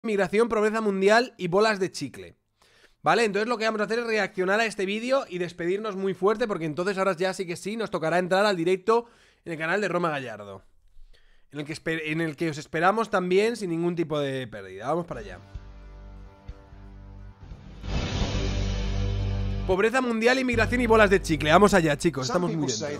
migración, pobreza mundial y bolas de chicle. ¿Vale? Entonces lo que vamos a hacer es reaccionar a este vídeo y despedirnos muy fuerte, porque entonces ahora ya sí que sí nos tocará entrar al directo en el canal de Roma Gallardo, en el que os esperamos también sin ningún tipo de pérdida. Vamos para allá. Pobreza mundial, inmigración y bolas de chicle. Vamos allá, chicos. Estamos muy dentro.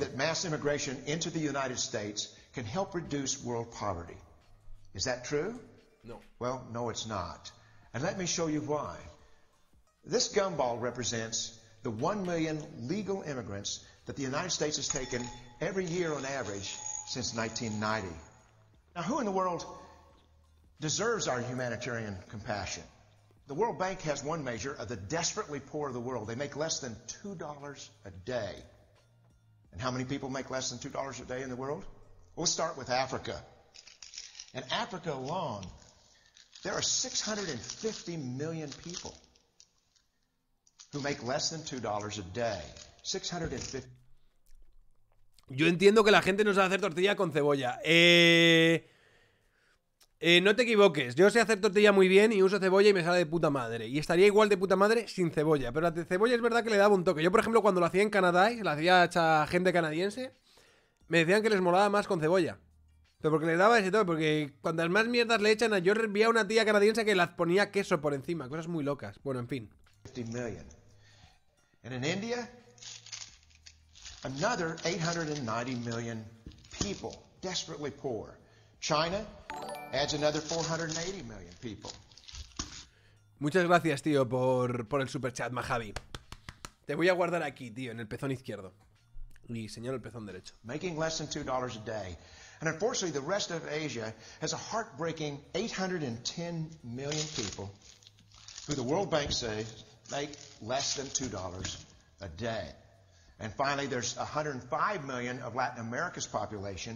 No. Well, no, it's not. And let me show you why. This gumball represents the 1 million legal immigrants that the United States has taken every year on average since 1990. Now, who in the world deserves our humanitarian compassion? The World Bank has one measure of the desperately poor of the world. They make less than $2 a day. And how many people make less than $2 a day in the world? We'll start with Africa. In Africa alone, there are 650 million people who make less than $2 a day. 650. Yo entiendo que la gente no sabe hacer tortilla con cebolla. No te equivoques. Yo sé hacer tortilla muy bien y uso cebolla y me sale de puta madre. Y estaría igual de puta madre sin cebolla. Pero la cebolla es verdad que le daba un toque. Yo, por ejemplo, cuando lo hacía en Canadá y se lo hacía a gente canadiense, me decían que les molaba más con cebolla. Pero porque le daba ese toque. Porque cuantas más mierdas le echan, yo vi a una tía canadiense que las ponía queso por encima. Cosas muy locas. Bueno, en fin. 50 million. And in India, another 890 million people, desperately poor. China adds another 480 million people. Muchas gracias, tío, por el superchat, Majavi. Te voy a guardar aquí, tío, en el pezón izquierdo. Y señalo el pezón derecho. Making less than $2 a day. And unfortunately, the rest of Asia has a heartbreaking 810 million people who the World Bank says make less than $2 a day. And finally, there's 105 million of Latin America's population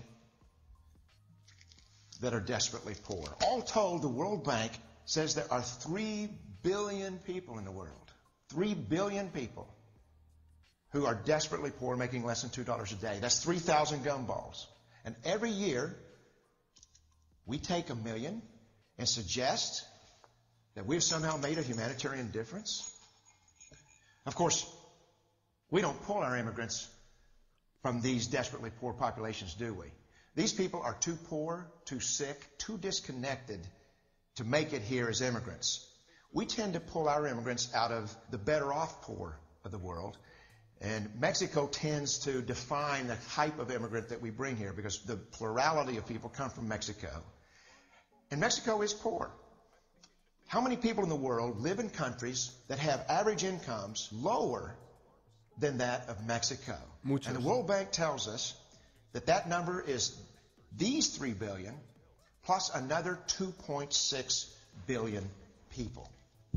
that are desperately poor. All told, the World Bank says there are 3 billion people in the world. 3 billion people who are desperately poor, making less than $2 a day. That's 3,000 gumballs. And every year, we take 1 million and suggest that we've somehow made a humanitarian difference. Of course, we don't pull our immigrants from these desperately poor populations, do we? These people are too poor, too sick, too disconnected to make it here as immigrants. We tend to pull our immigrants out of the better off poor of the world. And Mexico tends to define the type of immigrant that we bring here because the plurality of people come from Mexico. And Mexico is poor. How many people in the world live in countries that have average incomes lower than that of Mexico? Muchos. And the World Bank tells us that that number is these 3 billion plus another 2.6 billion people.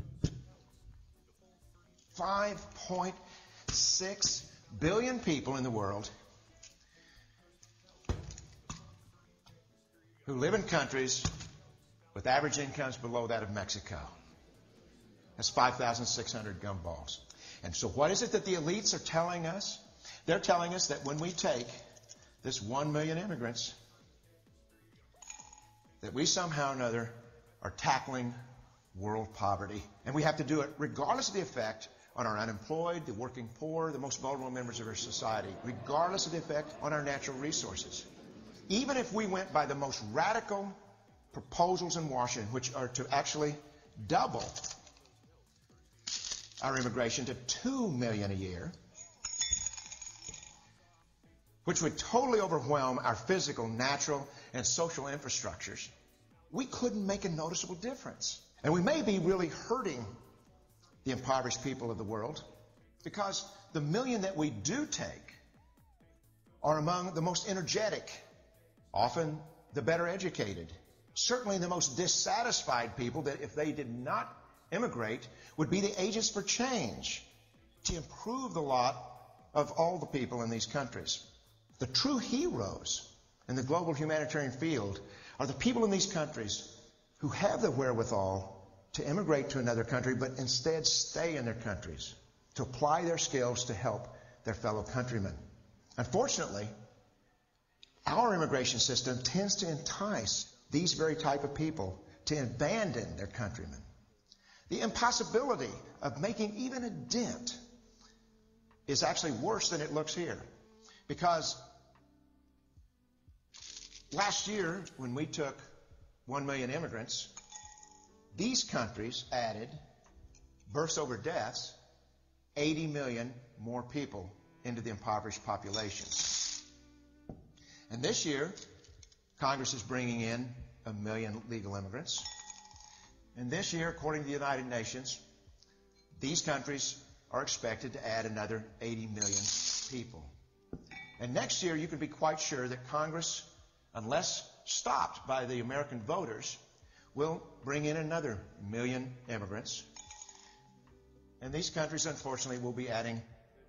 5.6 billion people in the world who live in countries with average incomes below that of Mexico. That's 5,600 gumballs. And so what is it that the elites are telling us? They're telling us that when we take this 1 million immigrants, that we somehow or another are tackling world poverty. And we have to do it regardless of the effect on our unemployed, the working poor, the most vulnerable members of our society, regardless of the effect on our natural resources. Even if we went by the most radical proposals in Washington, which are to actually double our immigration to 2 million a year, which would totally overwhelm our physical, natural, and social infrastructures, we couldn't make a noticeable difference. And we may be really hurting the impoverished people of the world because the million that we do take are among the most energetic, often the better educated, certainly the most dissatisfied people that if they did not immigrate would be the agents for change to improve the lot of all the people in these countries. The true heroes in the global humanitarian field are the people in these countries who have the wherewithal to immigrate to another country, but instead stay in their countries to apply their skills to help their fellow countrymen. Unfortunately, our immigration system tends to entice these very type of people to abandon their countrymen. The impossibility of making even a dent is actually worse than it looks here. Because last year, when we took 1 million immigrants, these countries added, births over deaths, 80 million more people into the impoverished population. And this year, Congress is bringing in 1 million legal immigrants. And this year, according to the United Nations, these countries are expected to add another 80 million people. And next year, you can be quite sure that Congress, unless stopped by the American voters, will bring in another 1 million immigrants. And these countries, unfortunately, will be adding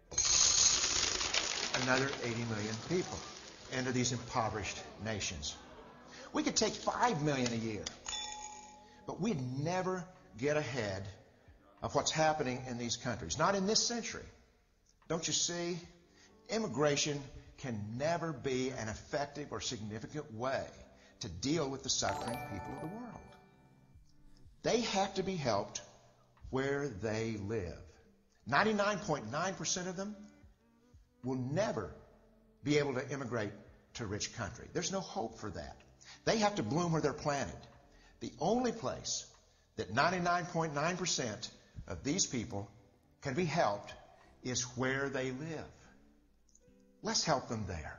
another 80 million people into these impoverished nations. We could take 5 million a year, but we'd never get ahead of what's happening in these countries. Not in this century. Don't you see? Immigration can never be an effective or significant way to deal with the suffering people of the world. They have to be helped where they live. 99.9% of them will never be able to immigrate to a rich country. There's no hope for that. They have to bloom where they're planted. The only place that 99.9% of these people can be helped is where they live. Let's help them there.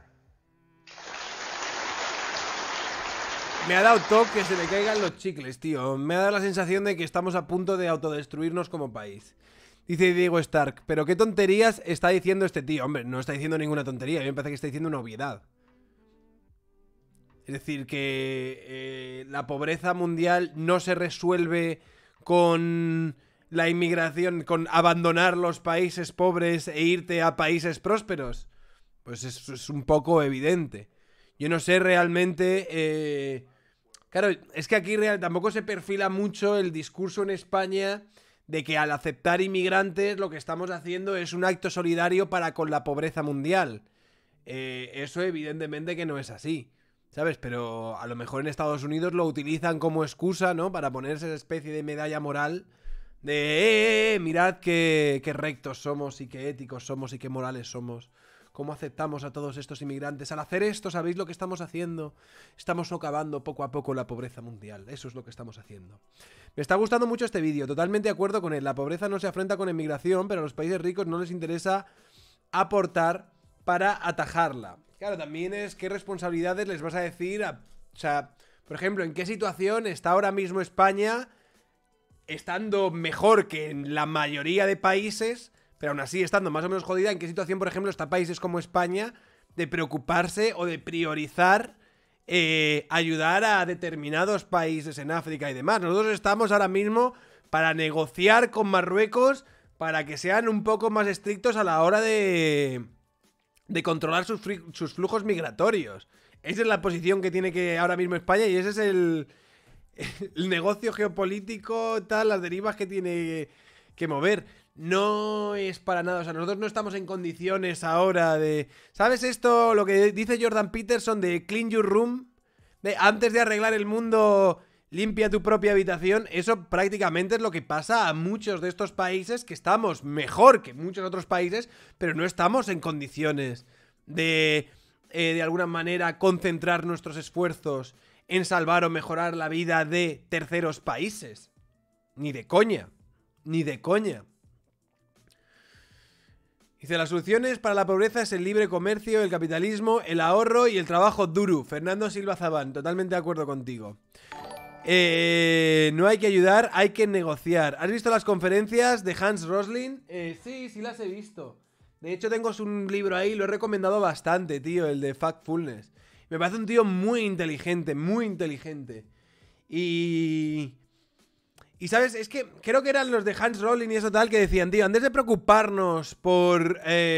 Me ha dado toque que se le caigan los chicles, tío. Me ha dado la sensación de que estamos a punto de autodestruirnos como país. Dice Diego Stark, pero qué tonterías está diciendo este tío. Hombre, no está diciendo ninguna tontería. A mí me parece que está diciendo una obviedad. Es decir, que la pobreza mundial no se resuelve con la inmigración, con abandonar los países pobres e irte a países prósperos. Pues eso es un poco evidente. Yo no sé realmente... Claro, es que aquí tampoco se perfila mucho el discurso en España de que al aceptar inmigrantes lo que estamos haciendo es un acto solidario para con la pobreza mundial. Eso evidentemente que no es así, ¿sabes? Pero a lo mejor en Estados Unidos lo utilizan como excusa, ¿no? Para ponerse esa especie de medalla moral de mirad qué rectos somos y qué éticos somos y qué morales somos. ¿Cómo aceptamos a todos estos inmigrantes? Al hacer esto, ¿sabéis lo que estamos haciendo? Estamos socavando poco a poco la pobreza mundial. Eso es lo que estamos haciendo. Me está gustando mucho este vídeo. Totalmente de acuerdo con él. La pobreza no se afronta con inmigración, pero a los países ricos no les interesa aportar para atajarla. Claro, también es qué responsabilidades les vas a decir o sea, por ejemplo, ¿en qué situación está ahora mismo España estando mejor que en la mayoría de países, pero aún así estando más o menos jodida? ¿En qué situación, por ejemplo, está países como España de preocuparse o de priorizar ayudar a determinados países en África y demás? Nosotros estamos ahora mismo para negociar con Marruecos para que sean un poco más estrictos a la hora de controlar sus flujos migratorios. Esa es la posición que tiene que ahora mismo España y ese es el negocio geopolítico, tal, las derivas que tiene que mover. No es para nada, o sea, nosotros no estamos en condiciones ahora de... ¿Sabes esto? Lo que dice Jordan Peterson de clean your room, de antes de arreglar el mundo, limpia tu propia habitación. Eso prácticamente es lo que pasa a muchos de estos países, que estamos mejor que muchos otros países, pero no estamos en condiciones de alguna manera concentrar nuestros esfuerzos en salvar o mejorar la vida de terceros países. Ni de coña. Ni de coña. Dice, las soluciones para la pobreza es el libre comercio, el capitalismo, el ahorro y el trabajo duro. Fernando Silva Zabán, totalmente de acuerdo contigo. No hay que ayudar, hay que negociar. ¿Has visto las conferencias de Hans Rosling? Sí las he visto. De hecho tengo un libro ahí, lo he recomendado bastante, tío, el de Factfulness. Me parece un tío muy inteligente, muy inteligente. Y ¿sabes? Es que creo que eran los de Hans Rosling y eso tal que decían, tío, antes de preocuparnos por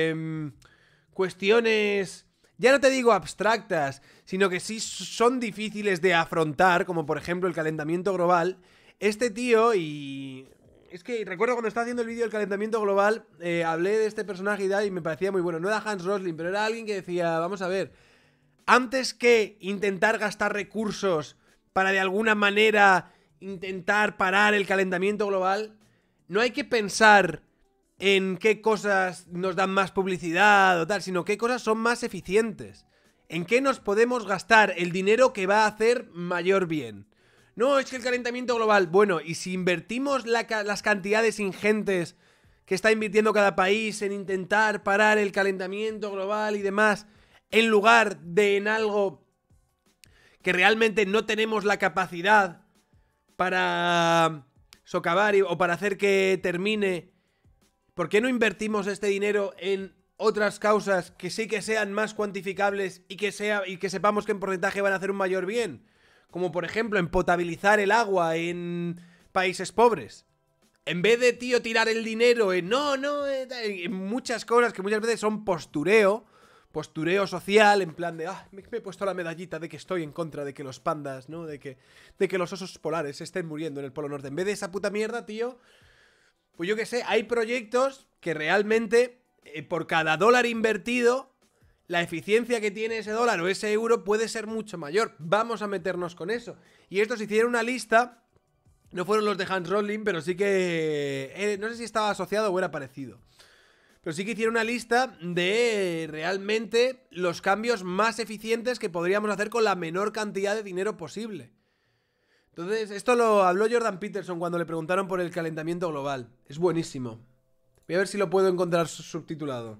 cuestiones, ya no te digo abstractas, sino que sí son difíciles de afrontar, como por ejemplo el calentamiento global, este tío, y es que recuerdo cuando estaba haciendo el vídeo del calentamiento global, hablé de este personaje y tal, y me parecía muy bueno. No era Hans Rosling, pero era alguien que decía, vamos a ver, antes que intentar gastar recursos para de alguna manera intentar parar el calentamiento global, no hay que pensar en qué cosas nos dan más publicidad o tal, sino qué cosas son más eficientes. ¿En qué nos podemos gastar el dinero que va a hacer mayor bien? No, es que el calentamiento global... Bueno, y si invertimos las cantidades ingentes que está invirtiendo cada país en intentar parar el calentamiento global y demás, en lugar de en algo que realmente no tenemos la capacidad para socavar o para hacer que termine, ¿por qué no invertimos este dinero en otras causas que sí que sean más cuantificables y que sepamos que en porcentaje van a hacer un mayor bien? Como por ejemplo en potabilizar el agua en países pobres. En vez de, tío, tirar el dinero en en muchas cosas que muchas veces son postureo social, en plan de, me he puesto la medallita de que estoy en contra de que los pandas, ¿no? De que los osos polares estén muriendo en el Polo Norte. En vez de esa puta mierda, tío, pues yo qué sé, hay proyectos que realmente, por cada dólar invertido, la eficiencia que tiene ese dólar o ese euro puede ser mucho mayor. Vamos a meternos con eso. Y estos hicieron una lista... No fueron los de Hans Rosling, pero sí que... no sé si estaba asociado o era parecido. Pero sí que hicieron una lista de realmente los cambios más eficientes que podríamos hacer con la menor cantidad de dinero posible. Entonces, esto lo habló Jordan Peterson cuando le preguntaron por el calentamiento global. Es buenísimo. Voy a ver si lo puedo encontrar subtitulado.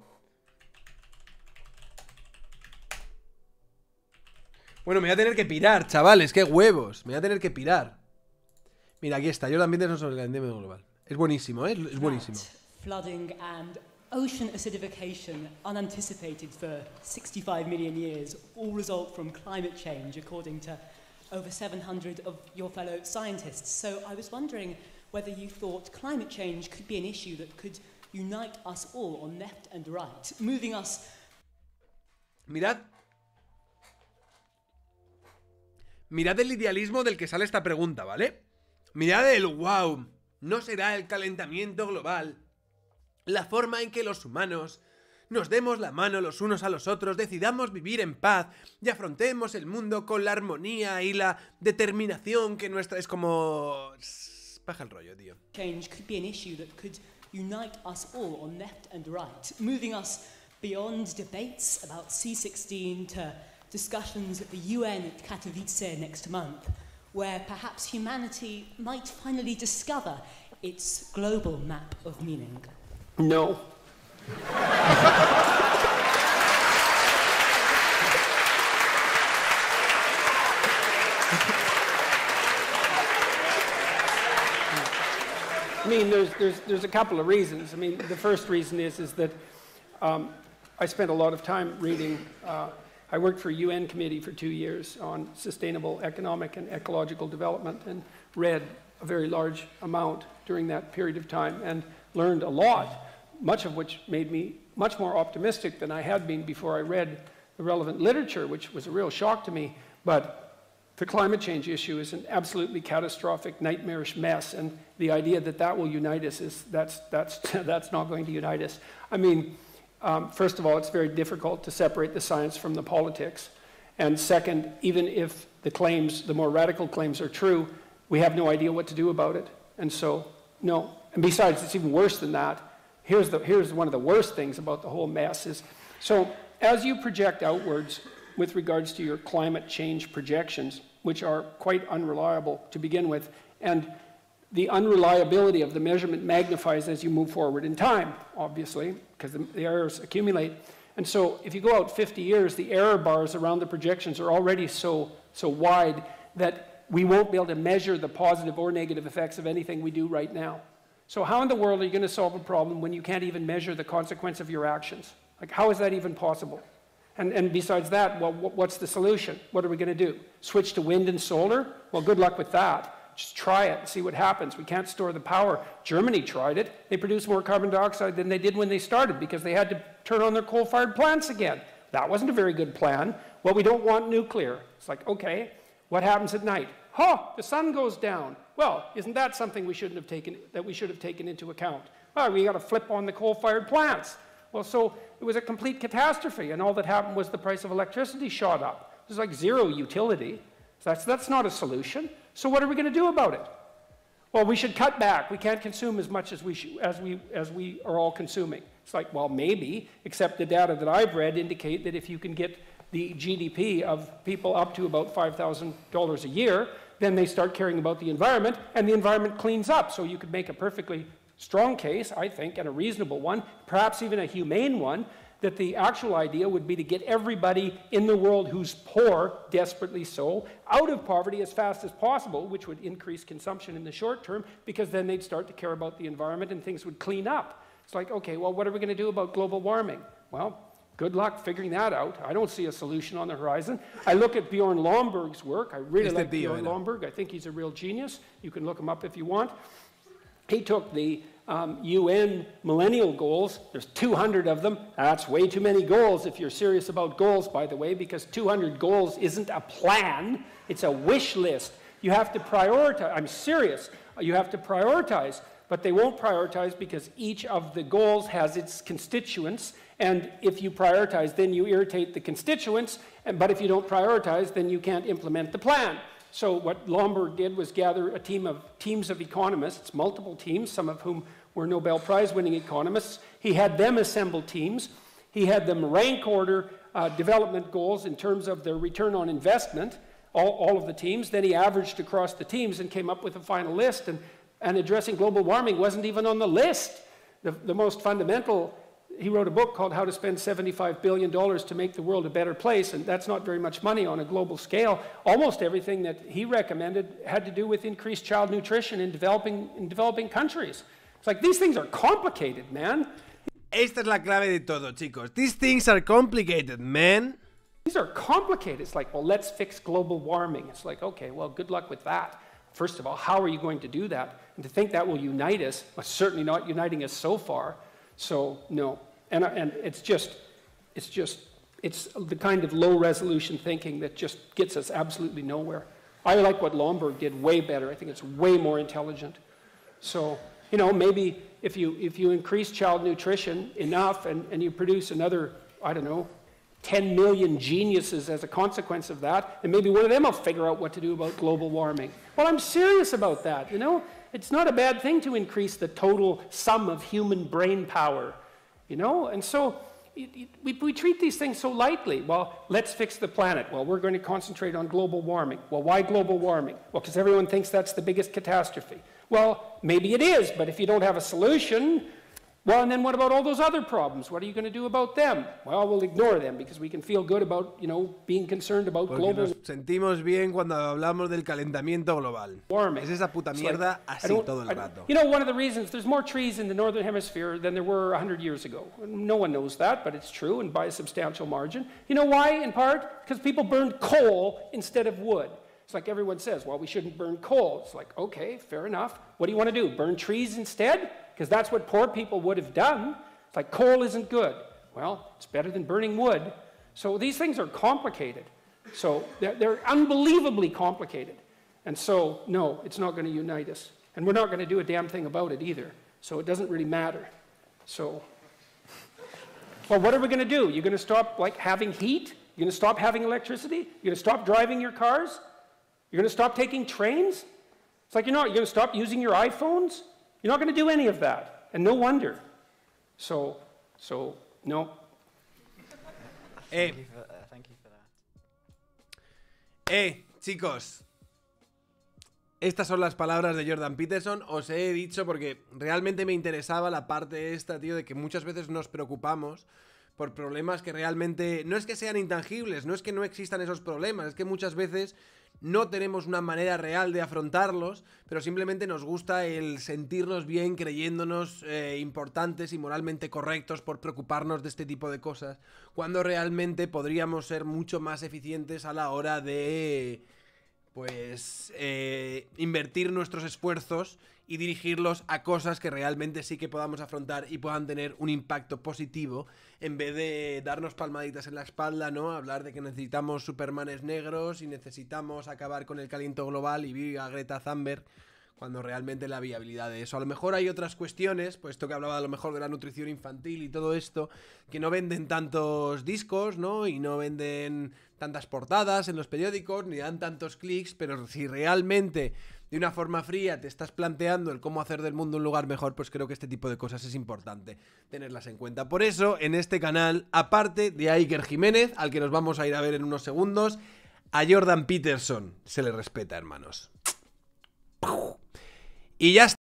Bueno, me voy a tener que pirar, chavales. ¡Qué huevos! Me voy a tener que pirar. Mira, aquí está, Jordan Peterson sobre el calentamiento global. Es buenísimo, ¿eh? Es buenísimo. Flooding and ocean acidification, unanticipated for 65 million years, all result from climate change, according to over 700 of your fellow scientists. So I was wondering whether you thought climate change could be an issue that could unite us all on left and right, moving us... Mirad el idealismo del que sale esta pregunta, ¿vale? Mirad el wow, no será el calentamiento global la forma en que los humanos nos demos la mano los unos a los otros, decidamos vivir en paz y afrontemos el mundo con la armonía y la determinación que nuestra... Es como... Baja el rollo, tío. Change could be an issue that could unite us all on left and right, moving us beyond debates about C-16 to discussions at the UN at Katowice next month, where perhaps humanity might finally discover its global map of meaning. No. I mean, there's a couple of reasons. I mean, the first reason is that I spent a lot of time reading. I worked for a UN committee for 2 years on sustainable economic and ecological development and read a very large amount during that period of time and learned a lot, much of which made me much more optimistic than I had been before I read the relevant literature, which was a real shock to me. But the climate change issue is an absolutely catastrophic, nightmarish mess, and the idea that that will unite us is that's not going to unite us. I mean, first of all, it's very difficult to separate the science from the politics. And second, even if the claims, the more radical claims are true, we have no idea what to do about it. And so, no. And besides, it's even worse than that. Here's one of the worst things about the whole mess is, so as you project outwards with regards to your climate change projections, which are quite unreliable to begin with, and the unreliability of the measurement magnifies as you move forward in time, obviously, because the errors accumulate. And so if you go out 50 years, the error bars around the projections are already so wide that we won't be able to measure the positive or negative effects of anything we do right now. So how in the world are you going to solve a problem when you can't even measure the consequence of your actions? Like, how is that even possible? And besides that, well, what's the solution? What are we going to do? Switch to wind and solar? Well, good luck with that. Just try it and see what happens. We can't store the power. Germany tried it. They produced more carbon dioxide than they did when they started because they had to turn on their coal-fired plants again. That wasn't a very good plan. Well, we don't want nuclear. It's like, okay, what happens at night? The sun goes down. Well, isn't that something we should have taken into account? Well, we got to flip on the coal-fired plants. Well, so it was a complete catastrophe, and all that happened was the price of electricity shot up. There's like zero utility. So that's not a solution. So what are we going to do about it? Well, we should cut back. We can't consume as much as we are all consuming. It's like, well, maybe, except the data that I've read indicate that if you can get the GDP of people up to about $5,000 a year, then they start caring about the environment, and the environment cleans up. So you could make a perfectly strong case, I think, and a reasonable one, perhaps even a humane one, that the actual idea would be to get everybody in the world who's poor, desperately so, out of poverty as fast as possible, which would increase consumption in the short term, because then they'd start to care about the environment and things would clean up. It's like, okay, well, what are we going to do about global warming? Well, good luck figuring that out. I don't see a solution on the horizon. I look at Bjorn Lomborg's work. I really like Bjorn Lomborg. I think he's a real genius. You can look him up if you want. He took the UN millennial goals. There's 200 of them. That's way too many goals if you're serious about goals, by the way, because 200 goals isn't a plan. It's a wish list. You have to prioritize. I'm serious. You have to prioritize. But they won't prioritize because each of the goals has its constituents. And if you prioritize, then you irritate the constituents. But if you don't prioritize, then you can't implement the plan. So what Lomborg did was gather a teams of economists, multiple teams, some of whom were Nobel Prize-winning economists. He had them assemble teams. He had them rank order development goals in terms of their return on investment, all of the teams. Then he averaged across the teams and came up with a final list. And addressing global warming wasn't even on the list. The most fundamental, he wrote a book called How to Spend $75 Billion to Make the World a Better Place, and that's not very much money on a global scale. Almost everything that he recommended had to do with increased child nutrition in developing countries. It's like, these things are complicated, man. Esta es la clave de todo, chicos. These things are complicated, man. These are complicated. It's like, well, let's fix global warming. It's like, okay, well, good luck with that. First of all, how are you going to do that? And to think that will unite us, well, certainly not uniting us so far. So, no. And it's the kind of low-resolution thinking that just gets us absolutely nowhere. I like what Lomborg did way better. I think it's way more intelligent. So, you know, maybe if you increase child nutrition enough and you produce another, I don't know, 10 million geniuses as a consequence of that, and maybe one of them will figure out what to do about global warming. Well, I'm serious about that, you know? It's not a bad thing to increase the total sum of human brain power, you know? And so we treat these things so lightly. Well, let's fix the planet. Well, we're going to concentrate on global warming. Well, why global warming? Well, because everyone thinks that's the biggest catastrophe. Well, maybe it is, but if you don't have a solution, well, and then what about all those other problems? What are you going to do about them? Well, we'll ignore them because we can feel good about, you know, being concerned about global nos sentimos bien cuando hablamos del calentamiento global. warming. Es esa puta mierda así todo el rato. You know, one of the reasons, there's more trees in the northern hemisphere than there were 100 years ago. No one knows that, but it's true, and by a substantial margin. You know why, in part? Because people burned coal instead of wood. It's like everyone says, well, we shouldn't burn coal. It's like, okay, fair enough. What do you want to do, burn trees instead? Because that's what poor people would have done. It's like, coal isn't good. Well, it's better than burning wood. So these things are complicated. So they're unbelievably complicated. And so, no, it's not going to unite us. And we're not going to do a damn thing about it either. So it doesn't really matter. So, well, what are we going to do? You're going to stop, like, having heat? You're going to stop having electricity? You're going to stop driving your cars? You're going to stop taking trains? It's like, you're going to stop using your iPhones? You're not going to do any of that, and no wonder. So no. Thank you for that. Chicos, estas son las palabras de Jordan Peterson. Os he dicho porque realmente me interesaba la parte esta, tío, de que muchas veces nos preocupamos por problemas que realmente no es que sean intangibles, no es que no existan esos problemas, es que muchas veces no tenemos una manera real de afrontarlos, pero simplemente nos gusta el sentirnos bien creyéndonos importantes y moralmente correctos por preocuparnos de este tipo de cosas, cuando realmente podríamos ser mucho más eficientes a la hora de, pues, invertir nuestros esfuerzos y dirigirlos a cosas que realmente sí que podamos afrontar y puedan tener un impacto positivo, en vez de darnos palmaditas en la espalda, ¿no? Hablar de que necesitamos supermanes negros y necesitamos acabar con el calentamiento global y viva Greta Thunberg, cuando realmente la viabilidad de eso. A lo mejor hay otras cuestiones, pues esto que hablaba a lo mejor de la nutrición infantil y todo esto, que no venden tantos discos, ¿no? Y no venden tantas portadas en los periódicos, ni dan tantos clics, pero si realmente de una forma fría te estás planteando el cómo hacer del mundo un lugar mejor, pues creo que este tipo de cosas es importante tenerlas en cuenta. Por eso, en este canal, aparte de a Iker Jiménez, al que nos vamos a ir a ver en unos segundos, a Jordan Peterson se le respeta, hermanos. Y ya está.